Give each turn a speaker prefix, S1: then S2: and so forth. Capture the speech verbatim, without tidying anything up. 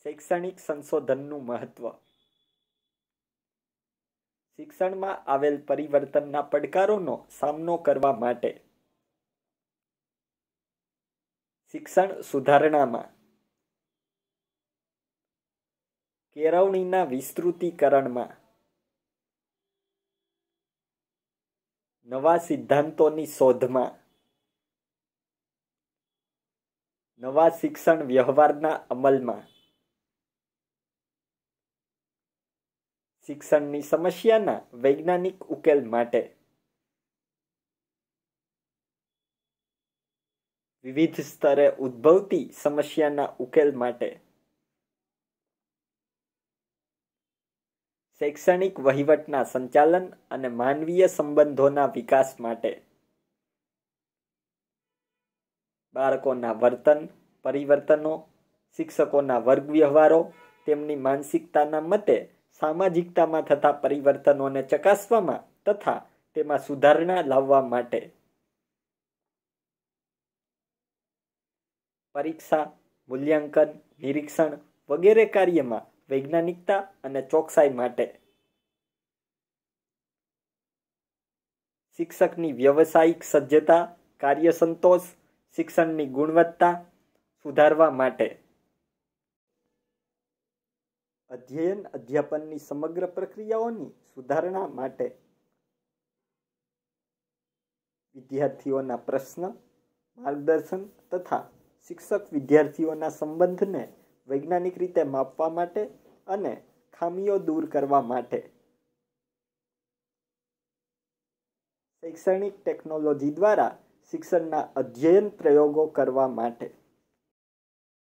S1: શૈક્ષણિક સંશોધનનું મહત્વ. શિક્ષણમાં આવેલ પરિવર્તનના પડકારોનો સામનો કરવા માટે શિક્ષણ સુધારણામાં કેળવણીના વિસ્તૃતીકરણમાં નવા સિદ્ધાંતોની શોધમાં નવા શિક્ષણ વ્યવહારના અમલમાં શિક્ષણની સમસ્યાના વૈજ્ઞાનિક ઉકેલ માટે વિવિધ સ્તરે ઉદ્ભવતી સમસ્યાના ઉકેલ માટે શૈક્ષણિક વહીવટના સંચાલન અને માનવીય સંબંધોના વિકાસ માટે બાળકોના વર્તન પરિવર્તનો શિક્ષકોના વર્ગ વ્યવહારો તેમની માનસિકતાના મતે સામાજિકતામાં થતા પરિવર્તનોને ચકાસવામાં તથા તેમાં સુધારણા લાવવા માટે પરીક્ષા મૂલ્યાંકન નિરીક્ષણ વગેરે કાર્યમાં વૈજ્ઞાનિકતા અને ચોકસાઈ માટે શિક્ષકની વ્યવસાયિક સજ્જતા કાર્ય સંતોષ શિક્ષણની ગુણવત્તા સુધારવા માટે અધ્યયન અધ્યાપનની સમગ્ર પ્રક્રિયાઓની સુધારણા માટે વિદ્યાર્થીઓના પ્રશ્ન માર્ગદર્શન તથા શિક્ષક વિદ્યાર્થીઓના સંબંધને વૈજ્ઞાનિક રીતે માપવા માટે અને ખામીઓ દૂર કરવા માટે શૈક્ષણિક ટેકનોલોજી દ્વારા શિક્ષણના અધ્યયન પ્રયોગો કરવા માટે